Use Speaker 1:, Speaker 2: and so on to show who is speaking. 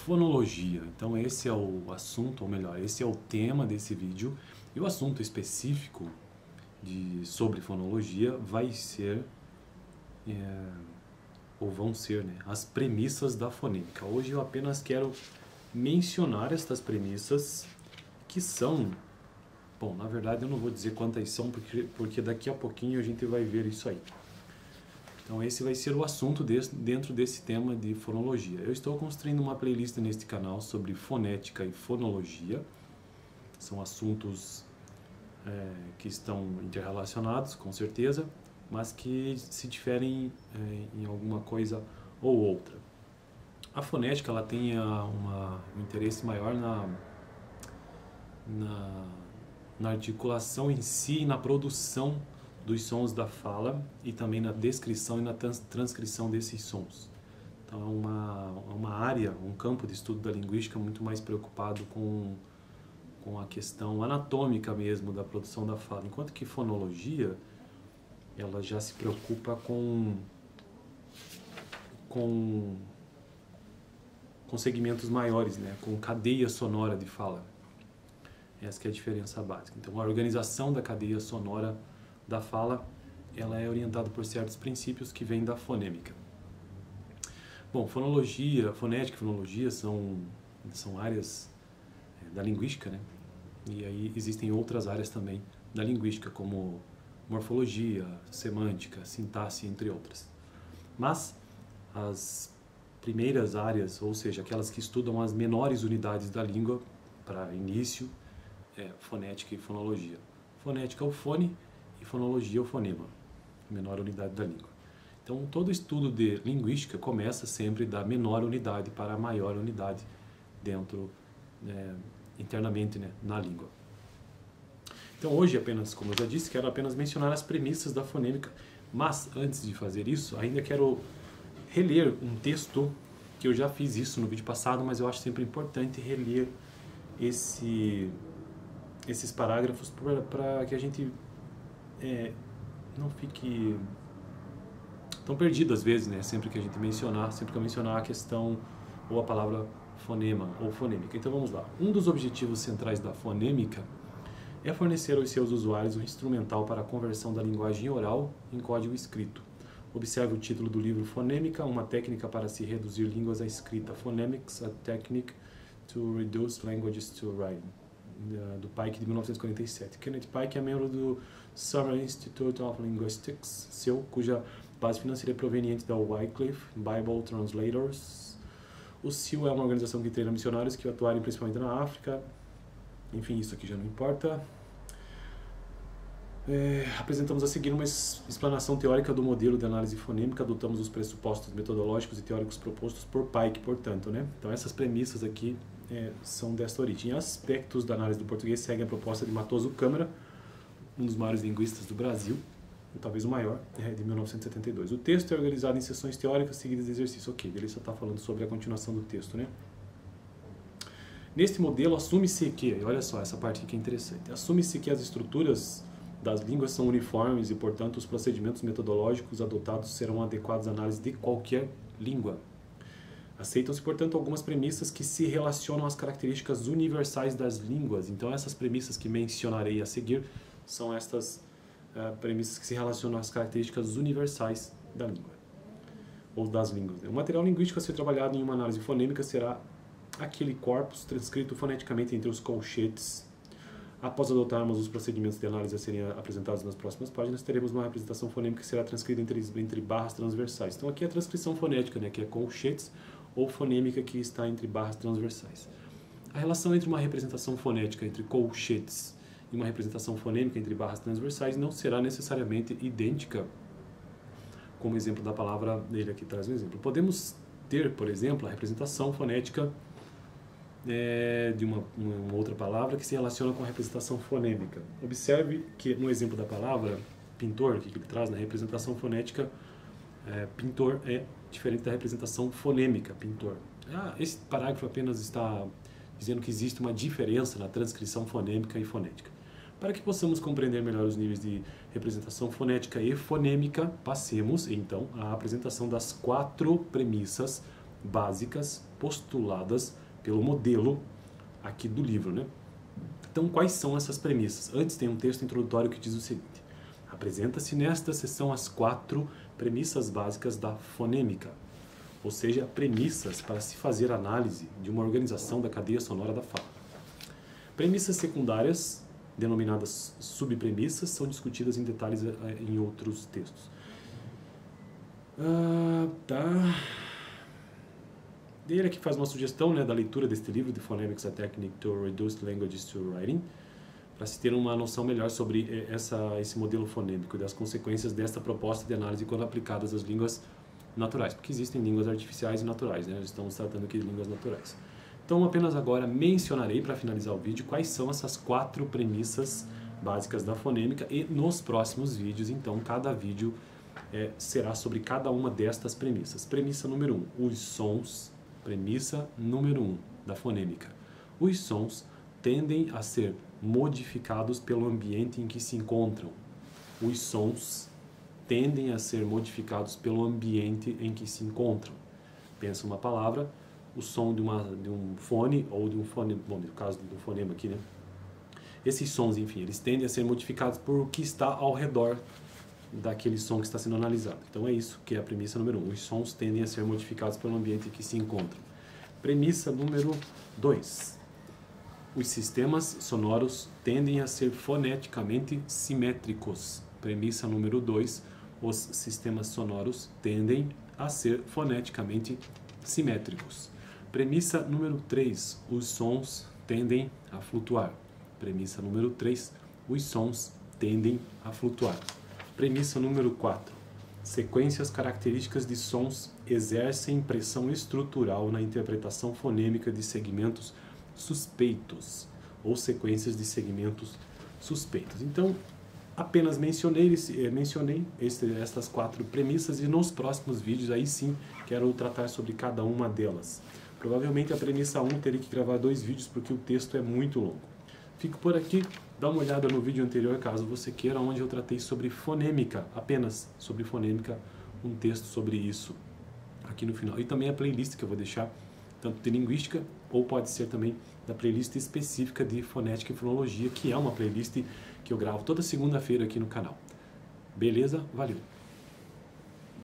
Speaker 1: fonologia. Então esse é o assunto, ou melhor, esse é o tema desse vídeo. E o assunto específico sobre fonologia vai ser, ou vão ser, né, as premissas da fonêmica. Hoje eu apenas quero mencionar estas premissas que são... Bom, na verdade eu não vou dizer quantas são, porque daqui a pouquinho a gente vai ver isso aí. Então esse vai ser o assunto dentro desse tema de fonologia. Eu estou construindo uma playlist neste canal sobre fonética e fonologia. São assuntos que estão interrelacionados, com certeza, mas que se diferem em alguma coisa ou outra. A fonética ela tem um interesse maior na articulação em si e na produção dos sons da fala e também na descrição e na transcrição desses sons. Então é uma área, um campo de estudo da linguística muito mais preocupado com a questão anatômica mesmo da produção da fala, enquanto que fonologia ela já se preocupa com segmentos maiores, né, com cadeia sonora de fala. Essa que é a diferença básica. Então a organização da cadeia sonora da fala, ela é orientada por certos princípios que vêm da fonêmica. Bom, fonologia, fonética e fonologia são áreas da linguística, né? E aí existem outras áreas também da linguística, como morfologia, semântica, sintaxe, entre outras. Mas as primeiras áreas, ou seja, aquelas que estudam as menores unidades da língua, para início, fonética e fonologia. Fonética é o fone e fonologia é o fonema, a menor unidade da língua. Então, todo estudo de linguística começa sempre da menor unidade para a maior unidade dentro, internamente, né, na língua. Então, hoje, apenas, como eu já disse, quero apenas mencionar as premissas da fonêmica, mas, antes de fazer isso, ainda quero reler um texto, que eu já fiz isso no vídeo passado, mas eu acho sempre importante reler esses parágrafos para que a gente não fique tão perdido às vezes, né? Sempre que eu mencionar a questão ou a palavra fonema ou fonêmica. Então vamos lá. Um dos objetivos centrais da fonêmica é fornecer aos seus usuários um instrumental para a conversão da linguagem oral em código escrito. Observe o título do livro Fonêmica, uma técnica para se reduzir línguas à escrita. Phonemics, a Technique to Reduce Languages to Writing, do Pike, de 1947. Kenneth Pike é membro do Summer Institute of Linguistics, cuja base financeira é proveniente da Wycliffe Bible Translators. O SEAL é uma organização que treina missionários que atuarem principalmente na África. Enfim, isso aqui já não importa. Apresentamos a seguir uma explanação teórica do modelo de análise fonêmica, adotamos os pressupostos metodológicos e teóricos propostos por Pike, portanto, né? Então essas premissas aqui são desta origem. Aspectos da análise do português seguem a proposta de Matoso Câmara, um dos maiores linguistas do Brasil, talvez o maior, de 1972. O texto é organizado em sessões teóricas seguidas de exercício. Ok, ele só está falando sobre a continuação do texto, né? Neste modelo, assume-se que, olha só, essa parte aqui é interessante, assume-se que as estruturas das línguas são uniformes e, portanto, os procedimentos metodológicos adotados serão adequados à análise de qualquer língua. Aceitam-se, portanto, algumas premissas que se relacionam às características universais das línguas. Então, essas premissas que mencionarei a seguir são estas premissas que se relacionam às características universais da língua, ou das línguas. O material linguístico a ser trabalhado em uma análise fonêmica será aquele corpus transcrito foneticamente entre os colchetes. Após adotarmos os procedimentos de análise a serem apresentados nas próximas páginas, teremos uma representação fonêmica que será transcrita entre barras transversais. Então aqui é a transcrição fonética, né, que é colchetes, ou fonêmica, que está entre barras transversais. A relação entre uma representação fonética entre colchetes e uma representação fonêmica entre barras transversais não será necessariamente idêntica, como exemplo da palavra, ele aqui traz um exemplo. Podemos ter, por exemplo, a representação fonética de uma outra palavra que se relaciona com a representação fonêmica. Observe que no exemplo da palavra pintor, que ele traz na representação fonética, pintor é diferente da representação fonêmica, pintor. Esse parágrafo apenas está dizendo que existe uma diferença na transcrição fonêmica e fonética. Para que possamos compreender melhor os níveis de representação fonética e fonêmica, passemos então à apresentação das 4 premissas básicas postuladas pelo modelo aqui do livro, né? Então, quais são essas premissas? Antes tem um texto introdutório que diz o seguinte: apresenta-se nesta seção as 4 premissas básicas da fonêmica, ou seja, premissas para se fazer análise de uma organização da cadeia sonora da fala. Premissas secundárias, denominadas subpremissas, são discutidas em detalhes em outros textos. Ele aqui faz uma sugestão, né, da leitura deste livro, The Phonemics: A Technique to Reduce Languages to Writing, para se ter uma noção melhor sobre esse modelo fonêmico e das consequências desta proposta de análise quando aplicadas às línguas naturais, porque existem línguas artificiais e naturais, né? Estamos tratando aqui de línguas naturais. Então, apenas agora mencionarei, para finalizar o vídeo, quais são essas 4 premissas básicas da fonêmica, e nos próximos vídeos, então, cada vídeo será sobre cada uma destas premissas. Premissa número 1, os sons. Premissa número 1 da fonêmica: os sons tendem a ser modificados pelo ambiente em que se encontram. Os sons tendem a ser modificados pelo ambiente em que se encontram. Pensa uma palavra, o som de um fone ou de um fone, bom, no caso do fonema aqui, né? Esses sons, enfim, eles tendem a ser modificados por o que está ao redor daquele som que está sendo analisado. Então é isso que é a premissa número 1. Os sons tendem a ser modificados pelo ambiente em que se encontram. Premissa número 2. Os sistemas sonoros tendem a ser foneticamente simétricos. Premissa número 2. Os sistemas sonoros tendem a ser foneticamente simétricos. Premissa número 3. Os sons tendem a flutuar. Premissa número 3. Os sons tendem a flutuar. Premissa número 4. Sequências características de sons exercem pressão estrutural na interpretação fonêmica de segmentos suspeitos, ou sequências de segmentos suspeitos. Então, apenas mencionei estas 4 premissas, e nos próximos vídeos, aí sim, quero tratar sobre cada uma delas. Provavelmente a premissa 1 terei que gravar 2 vídeos, porque o texto é muito longo. Fico por aqui. Dá uma olhada no vídeo anterior, caso você queira, onde eu tratei sobre fonêmica, apenas sobre fonêmica, um texto sobre isso aqui no final. E também a playlist que eu vou deixar, tanto de linguística, ou pode ser também da playlist específica de fonética e fonologia, que é uma playlist que eu gravo toda segunda-feira aqui no canal. Beleza? Valeu!